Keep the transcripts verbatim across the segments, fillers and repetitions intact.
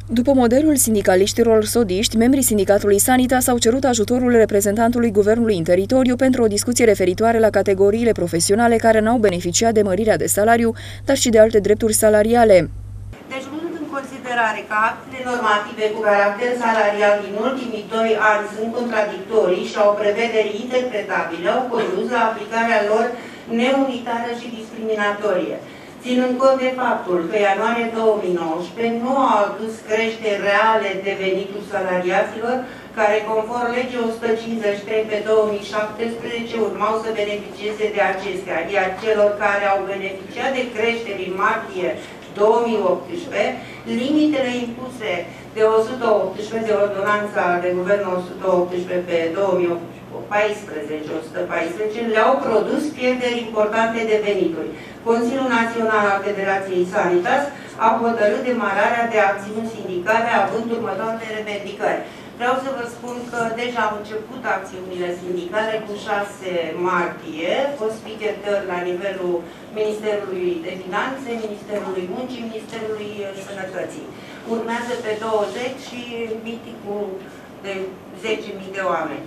După modelul sindicaliștilor sodiști, membrii sindicatului Sanitas au cerut ajutorul reprezentantului guvernului în teritoriu pentru o discuție referitoare la categoriile profesionale care n-au beneficiat de mărirea de salariu, dar și de alte drepturi salariale. Deci, luând în considerare că actele normative cu caracter salarial din ultimii doi ani sunt contradictorii și au prevederi interpretabile, au condus la aplicarea lor neunitară și discriminatorie. Ținând cont de faptul că ianuarie două mii nouăsprezece nu a adus creșteri reale de venituri salariaților, care conform legii o sută cincizeci și trei pe două mii șaptesprezece urmau să beneficieze de acestea, iar celor care au beneficiat de creșteri în martie două mii optsprezece, limitele impuse de o sută optsprezece, de ordonanța de guvern o sută optsprezece pe două mii paisprezece, o sută paisprezece, le-au produs pierderi importante de venituri. Consiliul Național al Federației Sanitas a hotărât demararea de acțiuni sindicale având următoarele revendicări. Vreau să vă spun că deja au început acțiunile sindicale cu șase martie, fost pichetări la nivelul Ministerului de Finanțe, Ministerului Muncii, Ministerului Sănătății. Urmează pe douăzeci și mitingul de zece mii de oameni.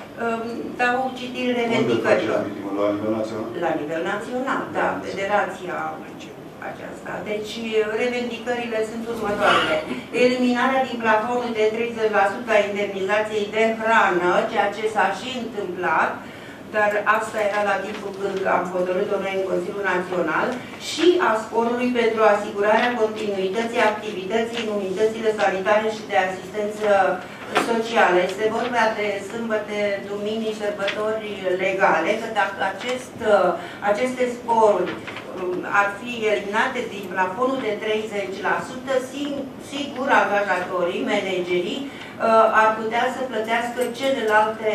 Dau citire revendicărilor. La nivel național? La nivel național, da, federația aceasta. Deci, revendicările sunt următoarele. Eliminarea din plafonul de treizeci la sută a indemnizației de hrană, ceea ce s-a și întâmplat, dar asta era la timpul când am hotărât-o noi în Consiliul Național, și a sporului pentru asigurarea continuității activității în unitățile sanitare și de asistență socială. Este vorba de sâmbăte, duminii, sărbători legale, că dacă acest, aceste sporuri ar fi eliminate din plafonul de treizeci la sută, sigur angajatorii, managerii, ar putea să plătească celelalte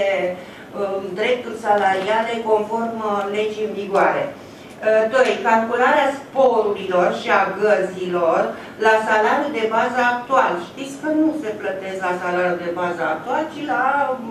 drepturi salariale conform legii în vigoare. doi. Calcularea sporurilor și a gărzilor la salariul de bază actual. Știți că nu se plătesc la salariul de bază actual, ci la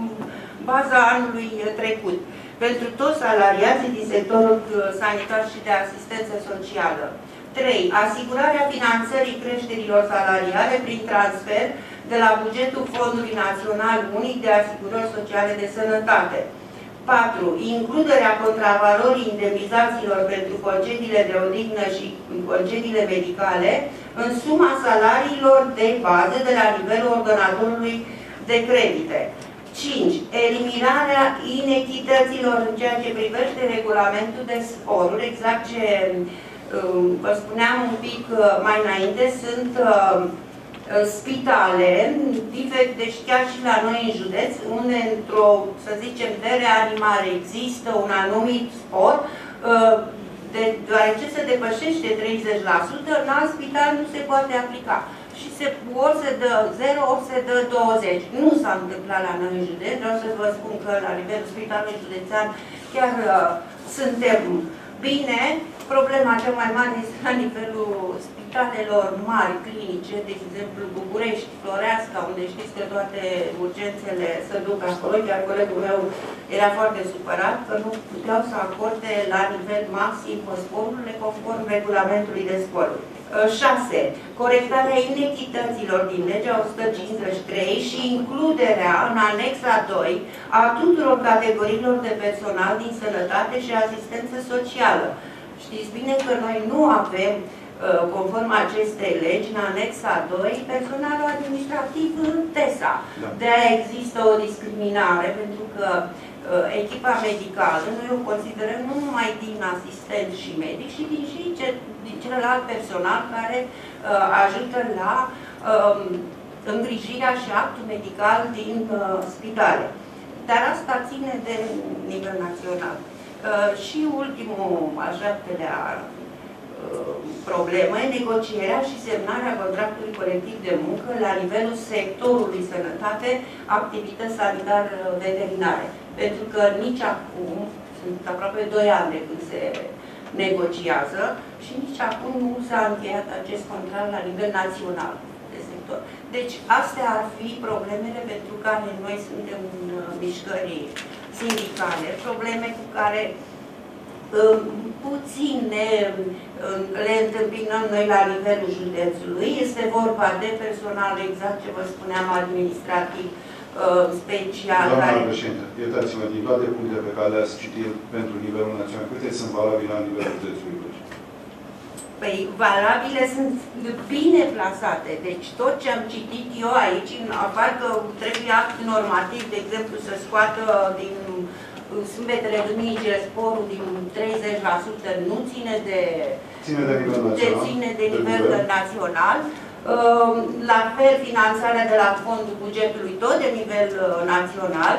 baza anului trecut. Pentru toți salariații din sectorul sanitar și de asistență socială. trei. Asigurarea finanțării creșterilor salariale prin transfer de la bugetul Fondului Național Unic de Asigurări Sociale de Sănătate. patru. Includerea contravalorii indemnizațiilor pentru concediile de odihnă și concediile medicale în suma salariilor de bază de la nivelul ordonatorului de credite. cinci. Eliminarea inechităților în ceea ce privește regulamentul de sporuri, exact ce vă spuneam un pic mai înainte, sunt spitale, deci chiar și la noi în județ, unde într-o, să zicem, de reanimare există un anumit spor, de, deoarece se depășește treizeci la sută, în alt spital nu se poate aplica. Și se, ori se dă zero, ori se dă douăzeci. Nu s-a întâmplat la noi în județ, vreau să vă spun că la nivelul spitalului județean chiar uh, suntem bine. Problema cea mai mare este la nivelul spitalelor mari, clinice, de exemplu București, Floreasca, unde știți că toate urgențele se duc acolo, iar colegul meu era foarte supărat că nu puteau să acorde la nivel maxim sporurile conform regulamentului de sporuri. șase. Corectarea inechităților din legea o sută cincizeci și trei și includerea în anexa doi a tuturor categoriilor de personal din sănătate și asistență socială. Știți bine că noi nu avem, conform acestei legi, în anexa doi, personalul administrativ în T E S A. Da. De-aia există o discriminare, pentru că echipa medicală, noi o considerăm nu numai din asistent și medic, ci din, și ce, din celălalt personal care uh, ajută la uh, îngrijirea și actul medical din uh, spitale. Dar asta ține de nivel național. Uh, și ultimul, al șaptelea uh, problemă, e negocierea și semnarea contractului colectiv de muncă la nivelul sectorului sănătate, activități sanitar-veterinare. Pentru că nici acum, sunt aproape doi ani de când se negociază, și nici acum nu s-a încheiat acest contract la nivel național de sector. Deci, astea ar fi problemele pentru care noi suntem în mișcări sindicale, probleme cu care puțin ne, le întâmpinăm noi la nivelul județului. Este vorba de personal, exact ce vă spuneam, administrativ, special. Doamna președinte, iertați-mă, din toate punctele pe care le-ați citit pentru nivelul național, câte sunt valabile la nivelul județului? Păi, valabile sunt bine plasate. Deci tot ce am citit eu aici, în afară că trebuie act normativ, de exemplu, să scoată din sâmbetele, duminicile, sporul din treizeci la sută, nu ține de, ține de nivel național. De ține de nivel de național. La fel, finanțarea de la fondul bugetului, tot de nivel național.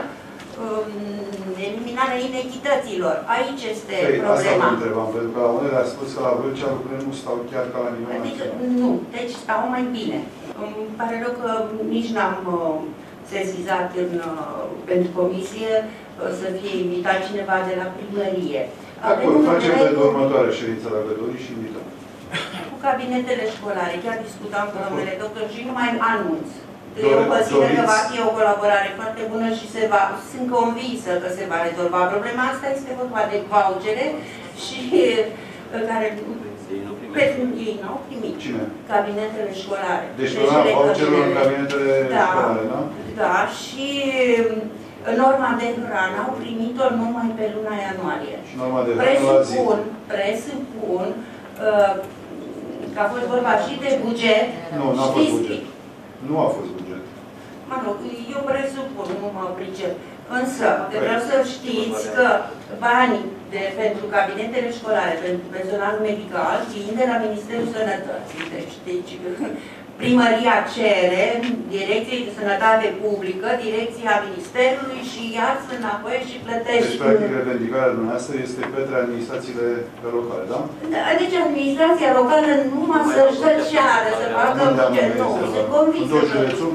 Eliminarea inechităților. Aici este Ei, problema. Asta vă întrebam, pentru că la unele a spus că la Vâlcea lucrurile nu stau chiar ca la nivel adică, național. Nu, deci stau mai bine. Îmi pare rău că nici n-am uh, sesizat în, uh, pentru comisie uh, să fie invitat cineva de la primărie. Acum, facem pentru următoarea ședință la Gădori și invităm. Cu cabinetele școlare, chiar discutam cu domnule doctor și nu mai anunț. Eu consider că va fi o colaborare foarte bună și se va, sunt convinsă că se va rezolva problema. Asta este vorba de vouchere și care pentru ei n-au primit. Cine? Cabinetele școlare. Deci nu au voucherul în cabinetele da, școlare, da? Da, și norma de hrană au primit-o numai pe luna ianuarie. Și norma de hrană la zi. Presupun, presupun uh, că a fost vorba și de buget. Nu, nu a fost buget. Nu a fost buget. Mă rog, eu presupun, nu mă pricep. Însă, vreau să știți că banii de, pentru cabinetele școlare, pentru personalul medical, vin de la Ministerul Sănătății. Deci, deci primăria cere Direcției de Sănătate Publică, Direcția Ministerului și iar înapoi și plătește. Deci, practic, revendicarea dumneavoastră este către administrațiile locale, da? Da, deci administrația locală numai să-și dă ceară, să facă buget nou. Se convinsă. În tot județul?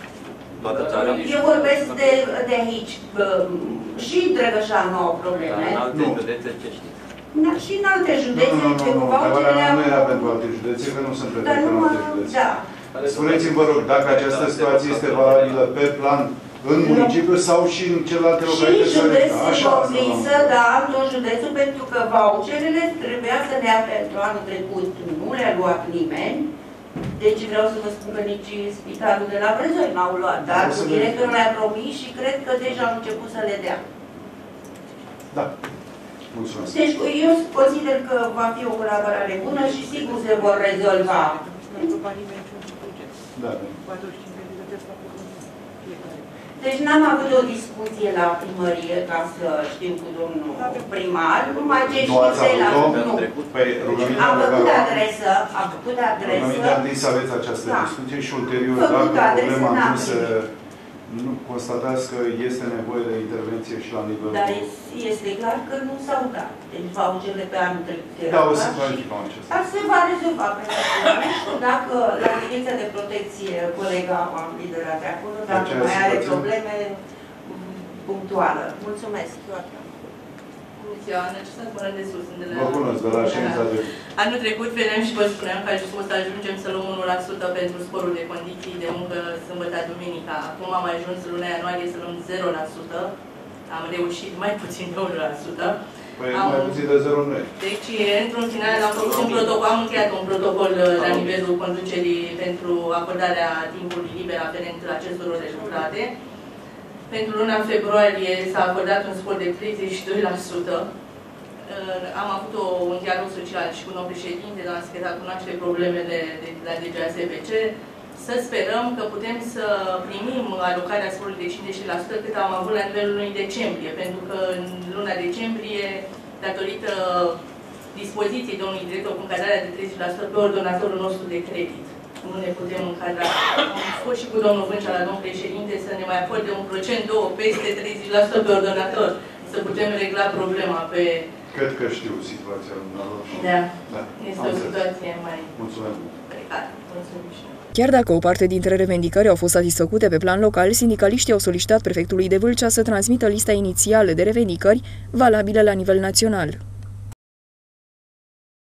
Eu vorbesc de, de aici. Și Drăgășan nu au probleme. În alte județe ce știți? Da, și în alte județe. Nu, nu, nu, nu. Întrebarea nu era pentru alte județe, că nu sunt plătite în alte județe. Da. Spuneți-mi, vă rog, dacă această situație este valabilă pe plan în municipiu sau și în celelalte localități? Și județul convinsă, da, în tot județul, pentru că voucherele trebuia să le ia pentru anul trecut. Nu le-a luat nimeni. Deci vreau să vă spun că nici spitalul de la Brezoi n-au luat, dar directorul le-a promis și cred că deja au început să le dea. Da. Mulțumesc. Deci eu consider că va fi o colaborare bună și sigur se vor rezolva. Da. Deci n-am avut o discuție la primărie ca să știu cu domnul primar, numai ce știu de la... Nu. Am făcut adresă, am făcut adresă... Rugămintea întâi să aveți această discuție și ulterior, dacă problema nu se... Nu constatați că este nevoie de intervenție și la nivelul... Dar este clar că nu s-au dat. Deci voucherele pe anul trecut erau. Da, o să clarificăm acesta. Dar se va rezolva, pentru că nu știu dacă la Direcția de Protecție, colega am liderat de acolo, dacă mai are probleme punctuală. Mulțumesc. Necesar Mărân de Sus. Vă cunosc, de la ședința de... Anul trecut veneam și vă spuneam că ajung să ajungem să luăm unu la sută pentru sporul de condiții de muncă sâmbătă, duminica. Acum am ajuns luna ianuarie să luăm zero la sută. Am reușit mai puțin de unu la sută. Păi am... mai puțin de zero nu e. Deci, într-un final, am făcut un protocol, am încheiat un protocol la nivelul conducerii pentru acordarea timpului liber aferent acestor ore lucrate. Pentru luna februarie s-a acordat un spor de treizeci și doi la sută. Am avut o, un dialog social și cu domnul președinte, doamna secretar, cunoaște problemele de la D G A S B C. Să sperăm că putem să primim alocarea sporului de cincizeci la sută cât am avut la nivelul lunii decembrie, pentru că în luna decembrie, datorită dispoziției domnului director cu încadrarea de treizeci la sută pe ordonatorul nostru de credit, nu ne putem încadra. Am fost și cu domnul Vâncea la domnul președinte să ne mai acorde un procent, două, peste treizeci la sută pe ordonator, să putem regla problema pe... Cred că știu situația dumneavoastră. Da. Da. Este o situație mai precară. Mulțumim. Chiar dacă o parte dintre revendicări au fost satisfăcute pe plan local, sindicaliștii au solicitat prefectului de Vâlcea să transmită lista inițială de revendicări valabile la nivel național.